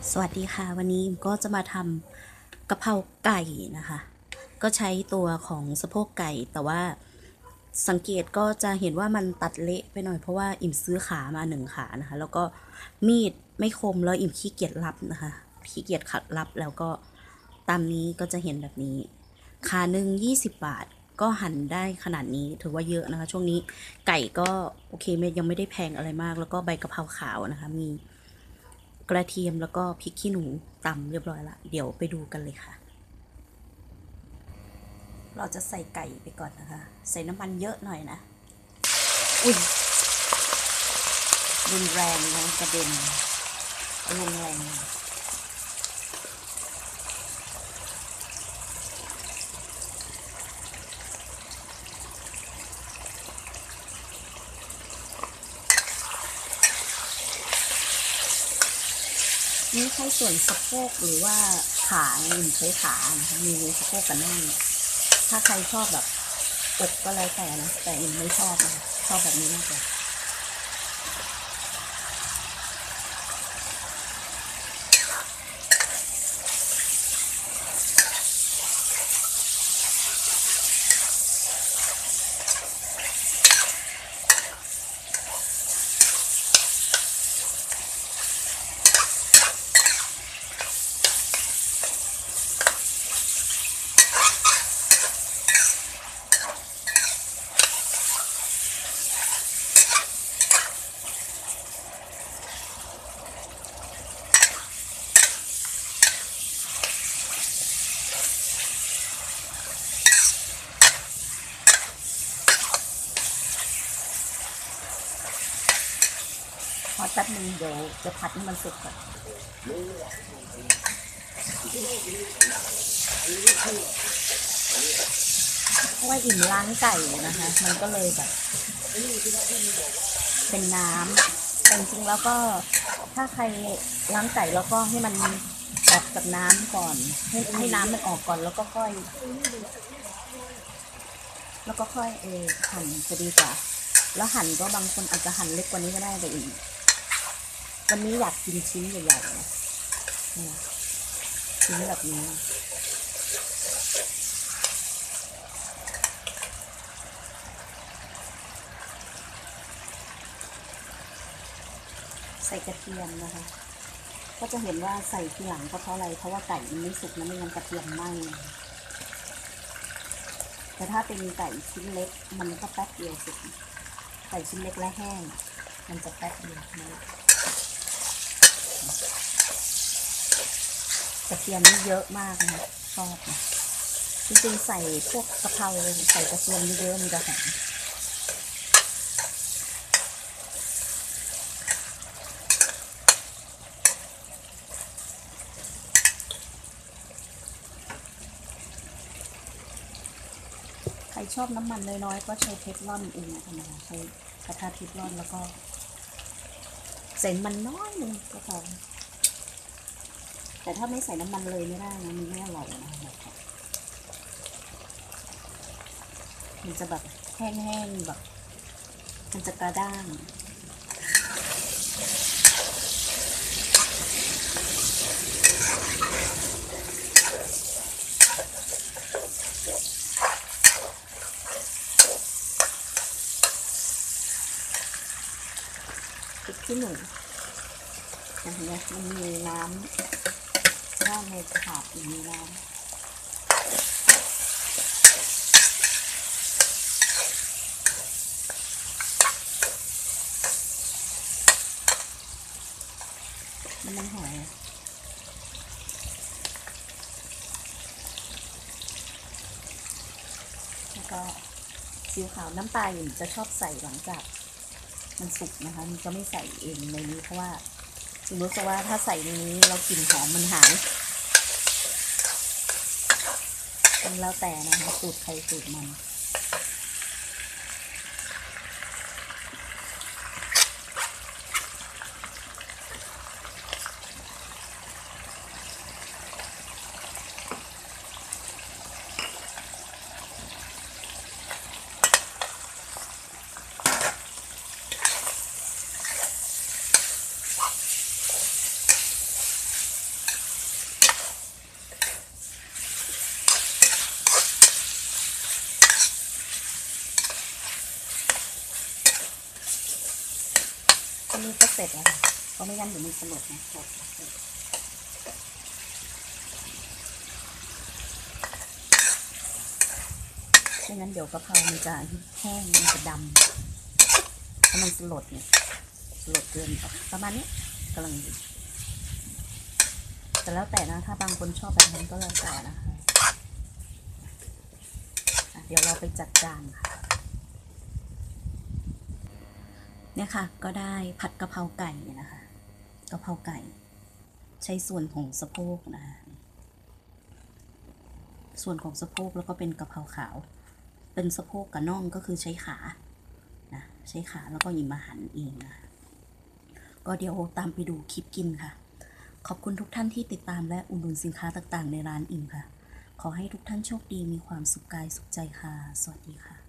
สวัสดีค่ะวันนี้ก็จะมาทำกะเพราไก่นะคะก็ใช้ตัวของสะโพกไก่แต่ว่าสังเกตก็จะเห็นว่ามันตัดเละไปหน่อยเพราะว่าอิ่มซื้อขามาหนึ่งขานะคะแล้วก็มีดไม่คมแล้วอิ่มขี้เกียจรับนะคะขี้เกียจขัดรับแล้วก็ตามนี้ก็จะเห็นแบบนี้ขาหนึ่ง20 บาทก็หั่นได้ขนาดนี้ถือว่าเยอะนะคะช่วงนี้ไก่ก็โอเคยังไม่ได้แพงอะไรมากแล้วก็ใบกะเพราขาวนะคะมีกระเทียมแล้วก็พริกขี้หนูตำเรียบร้อยละเดี๋ยวไปดูกันเลยค่ะเราจะใส่ไก่ไปก่อนนะคะใส่น้ำมันเยอะหน่อยนะอุ้ยรุนแรงนะกระเด็นรุนแรงนี่ใช้ส่วนสะโพกหรือว่าขาหนึ่งใช้ขานะคะมีสะโพกกับน่องถ้าใครชอบแบบอกก็แล้วแต่นะแต่เองไม่ชอบนะคะชอบแบบนี้มากกว่าพอแป๊บนึงเดี๋ยวจะผัดให้มันสุกก่อนเพราะว่าอิ่มล้างไก่นะคะมันก็เลยแบบเป็นน้ำแต่จริงๆแล้วก็ถ้าใครล้างไก่แล้วก็ให้มันออกจากน้ำก่อนให้น้ำมันออกก่อนแล้วก็ค่อยหั่นจะดีกว่าแล้วหั่นก็บางคนอาจจะหั่นเล็กกว่านี้ก็ได้แต่อีกวันนี้อยากกินชิ้นใหญ่ๆนะชิ้นแบบนี้ใส่กระเทียมนะคะก็จะเห็นว่าใส่ทีหลังก็เพราะอะไรเพราะว่าไก่มันไม่สุกนะไม่งั้นกระเทียมไหม้แต่ถ้าเป็นไก่ชิ้นเล็กมันก็แป๊บเดียวสุกไก่ชิ้นเล็กและแห้งมันจะแป๊บเดียวนะกระเทียมนี่เยอะมากนะชอบนะจริงๆใส่พวกกะเพราใส่กระเทียมเยอะๆมันจะหอมใครชอบน้ำมันน้อยๆก็ใช้เทฟลอนเองนะคะใช้กระทะเทฟลอนแล้วก็ใส่มันน้อยนึงก็พอแต่ถ้าไม่ใส่น้ำมันเลยไม่ได้นะมันไม่อร่อยนะมันจะแบบแห้งๆแบบมันจะกระด้างพริกขี้หนูอย่างเงี้ยมันมีน้ำด้านในถาดมีน้ำมันหอยแล้วก็ซีอิ๊วขาวน้ำปลาอยู่จะชอบใส่หลังจากมันสุกนะคะมันจะไม่ใส่เองในนี้เพราะว่ารู้สึกว่าถ้าใส่ในนี้เรากลิ่นหอมมันหายมันแล้วแต่นะคะสูตรใครสูตรมันก็เสร็จแล้วค่ะเพราะไม่งั้นเดี๋ยวมันสลดนะไม่งั้นเดี๋ยวกะเพรามันจะแห้งมันจะดำถ้ามันสลดเนี่ยสลดเกินประมาณนี้กำลังดีแต่แล้วแต่นะถ้าบางคนชอบแบบนั้นก็แล้วแต่นะคะเดี๋ยวเราไปจัดจานค่ะเนี่ยค่ะก็ได้ผัดกะเพราไก่นะคะกะเพราไก่ใช้ส่วนของสะโพกนะคะส่วนของสะโพกแล้วก็เป็นกะเพราขาวเป็นสะโพกกับน่องก็คือใช้ขานะใช้ขาแล้วก็หยิบมาหั่นเองนะก็เดี๋ยวตามไปดูคลิปกินค่ะขอบคุณทุกท่านที่ติดตามและอุดหนุนสินค้าต่างๆในร้านอิ่มค่ะขอให้ทุกท่านโชคดีมีความสุขกายสุขใจค่ะสวัสดีค่ะ